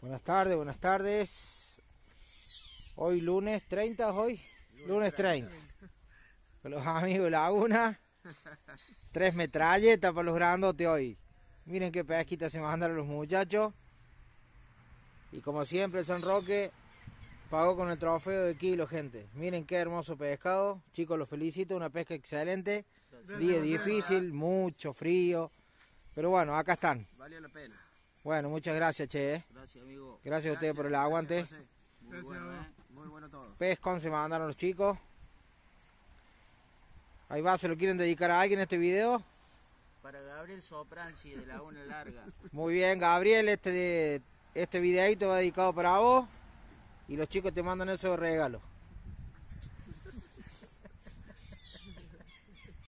Buenas tardes, buenas tardes. Hoy lunes 30, hoy. Lunes 30. Con los amigos de Laguna. 3 metralletas para los grandotes hoy. Miren qué pesquita se mandaron los muchachos. Y como siempre el San Roque pagó con el trofeo de kilo, gente. Miren qué hermoso pescado. Chicos, los felicito, una pesca excelente. Día difícil, mucho frío. Pero bueno, acá están. Valió la pena. Bueno, muchas gracias, che. Gracias, amigo. Gracias a ustedes por el aguante. Muy bueno todo. Pescón se mandaron los chicos. Ahí va, ¿se lo quieren dedicar a alguien este video? Para Gabriel Sopranzi de Laguna Larga. Muy bien, Gabriel, este videito va dedicado para vos. Y los chicos te mandan esos regalos.